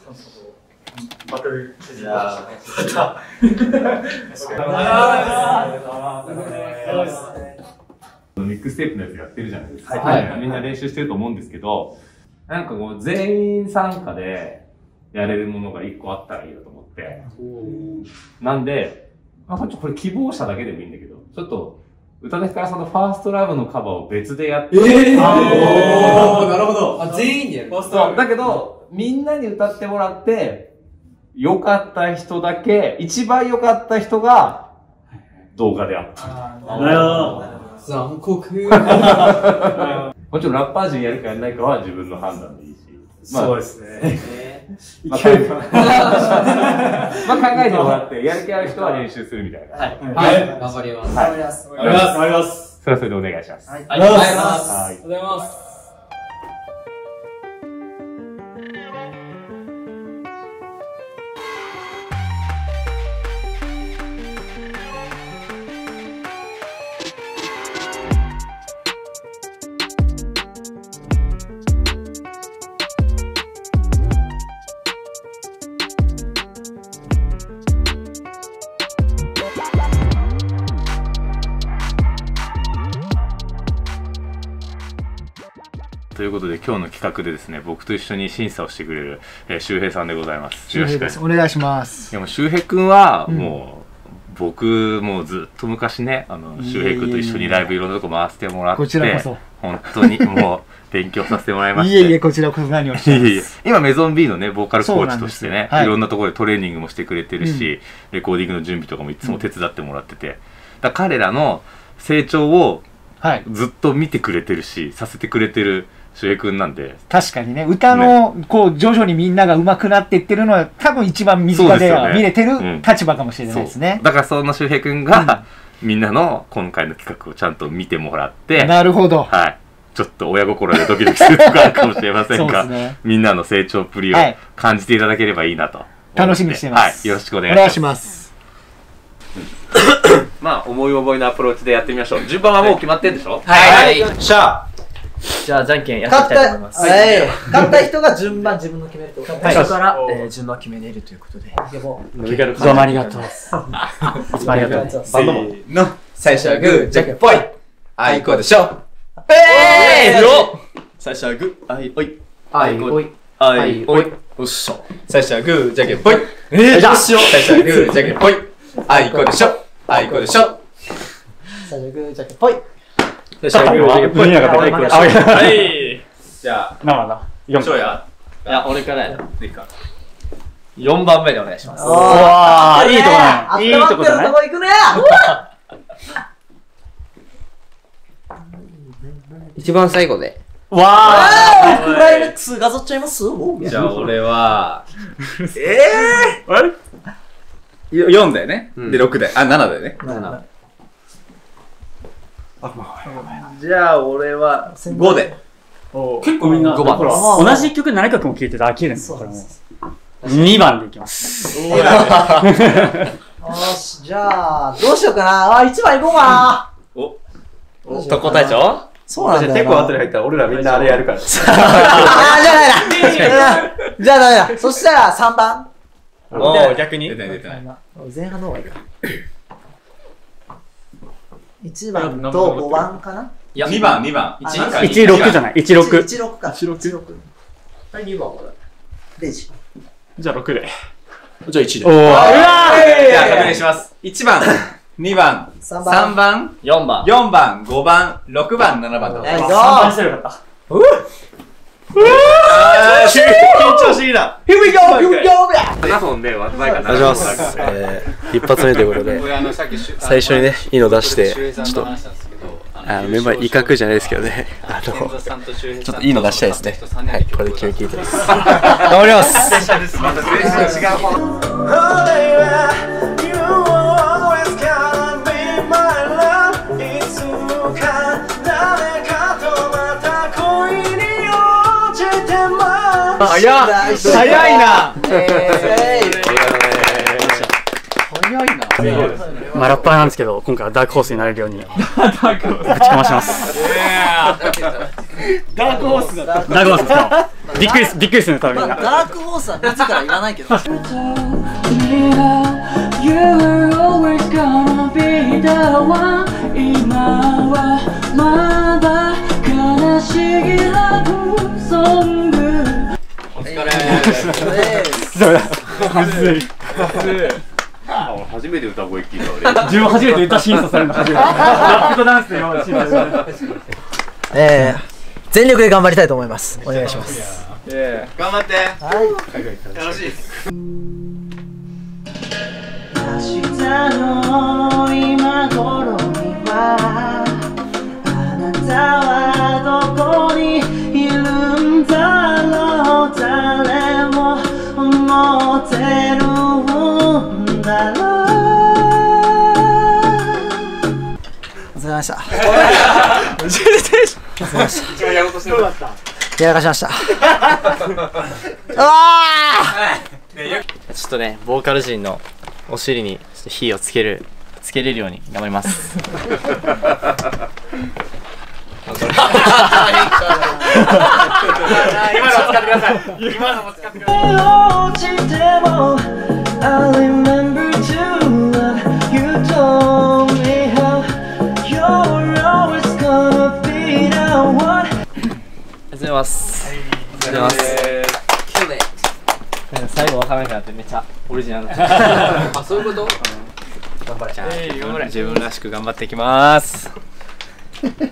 バトルじゃあ、 ミックステープのやつやってるじゃないですか。 はい。 みんな練習してると思うんですけど、なんかこう全員参加でやれるものが1個あったらいいなと思って。なんで、これ希望者だけでもいいんだけど、ちょっと、宇多田ヒカルさんのファーストラブのカバーを別でやって。 なるほど。全員でやる。 だけど、みんなに歌ってもらって、良かった人だけ、一番良かった人が、動画であった。 なるほど。 残酷。 もちろんラッパー陣やるかやらないかは自分の判断でいいし。 そうですね。 まあ考えてもらって、やる気ある人は練習するみたいな。 はい。頑張ります。 頑張ります。頑張ります。 それはそれでお願いします。 ありがとうございます。 ありがとうございます。 ということで今日の企画でですね、僕と一緒に審査をしてくれる、周平さんでございます。 周平です。お願いします。 いやもう周平くんはもう、僕もうずっと昔ね、周平くんと一緒にライブいろんなとこ回してもらって、 こちらこそ本当にもう勉強させてもらいまして。 いえいえ、こちらこそ何をしてます。 今メゾン B のね、ボーカルコーチとしてね、 はい、 いろんなところでトレーニングもしてくれてるし、レコーディングの準備とかもいつも手伝ってもらってて、だ彼らの成長をずっと見てくれてるし、させてくれてる周平くんなんで。 確かにね、歌の、こう、徐々にみんなが上手くなっていってるのは、多分一番身近で見れてる立場かもしれないですね。 だからその周平くんが、みんなの今回の企画をちゃんと見てもらって、 なるほど。 はい。ちょっと親心でドキドキするとこあるかもしれませんが、みんなの成長っぷりを感じていただければいいなと。 楽しみにしています。 はい。よろしくお願いします。まあ、思い覚えのアプローチでやってみましょう。順番はもう決まってんでしょ？ はい。 しゃじゃあ、じゃんけんやっていきたいと思います。 勝った人が順番自分の決めるってこと。 最初から順番決めれるということで。 どうもありがとう。いつもありがとう。 せーの。最初はグー、じゃんけんぽい。あいこでしょ。最初はグー、あいおい。 あいおい。 あいおい。おっしょ。最初はグー、じゃんけんぽい。よっしょ。最初はグー、じゃんけんぽい。あいこでしょ。あいこでしょ。 最初はグー、じゃんけんぽい。 最初はグー、じゃんけんぽい。はい。じゃあ、 生だ。 しょうや。 いや、俺からや。4番目でお願いします。 わー、いいとこだね。いいとこだね。 行くね。 一番最後で。 わー、クライマックスがぞっちゃいます？ じゃあ俺は、あれ ?4 だよね。で、6だよ。あ、7だよね。じゃあ俺は5で。 結構みんな、 5番です。 同じ曲何曲も聴いてて飽きるんですよ、これも。2番でいきます。 よし、じゃあ、どうしようかな。1番いこうかな。 特攻隊長？ そうなんだよな。 結構後に入ったら俺らみんなあれやるから。 じゃあダメだ。そしたら3番。 逆に出てない。 前半の方がいいか。1番と5番かな。 いや、2番。 16じゃない、16。 16か。16。 はい、2番は 0時。 じゃあ6で。 じゃあ1で。 おー。うわー！じゃあ確認します。1番、2番、3番、 4番、 4番、5番、6番、7番と。 3 番してるよかった。 緊張しいな。 Here we go! Here we go! 7本で割ったいかな。 お願いします。一発目ということで、最初にね、いいの出して、ちょっと、メンバー威嚇じゃないですけどね、ちょっといいの出したいですね。はい、これで決めきりたいです。頑張ります。 早いな。まあラッパーなんですけど、今回はダークホースになれるようにぶちかまします。 ダークホースだ。 ダークホースですか。 びっくりするの多分みんな。 ダークホースは自ら言わないけど。 お疲れ。 そうだ。はずい。 初めて歌声聞いた俺。 自分初めて歌審査されるの初めて。ラップとダンスで今審査される。 全力で頑張りたいと思います。お願いします。 頑張って。 はい。 よろしい。 明日の今頃にはあなたはどこにいるんだろう。誰も思ってるんだろう。お疲れ様でした。お疲れ様でした。やらかしました。 ちょっとね、ボーカル陣のお尻にちょっと火をつけれるように頑張ります。 今のも使ってください。今のも使ってくださありがとうございます。ありがとうございます。最後わからなくなってめっちゃオリジナル。 あ、そういうこと？ 頑張れ。じゃあ自分らしく頑張っていきます。 明日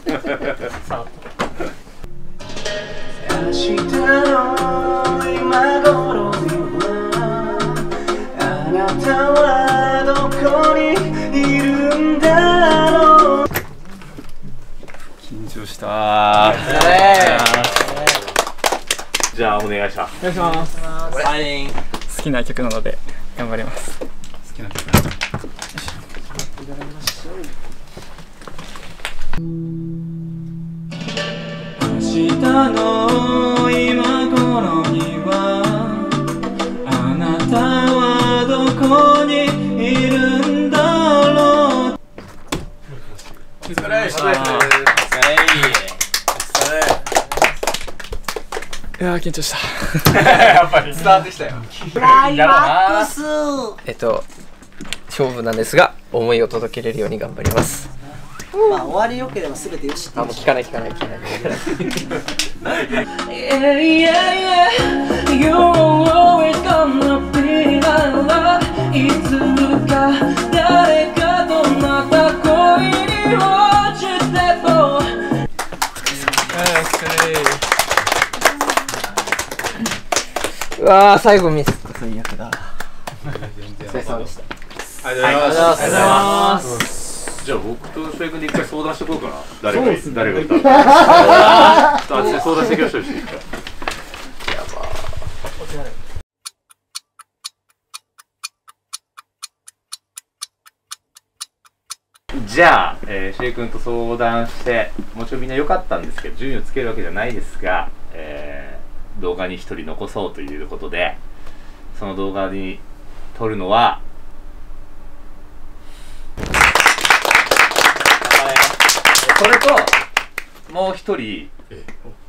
の今頃にはあなたはどこにいるんだろう。 緊張した。 じゃあお願いします。 お願いします。好きな曲なので頑張ります。好きな曲。明日の今頃にはあなたはどこにいるんだろう。 い。お疲れ。 いやー緊張した。 やっぱり伝わってきたよ。 クライマックス。 勝負なんですが思いを届けれるように頑張ります。 まあ終わりよければ全てよしってあ、もう聞かない。 いつか誰かとまた恋に落ちても。 うわー最後ミス。 最悪だ。 お疲れ様でした。 ありがとうございます。 じゃあ僕と翔平君で一回相談してこうかな。誰が歌うか。あっちで相談してきましょう。じゃあ、翔平君と相談してもちろんみんな良かったんですけど順位をつけるわけじゃないですが、動画に1人残そうということでその動画に撮るのはそれともう1人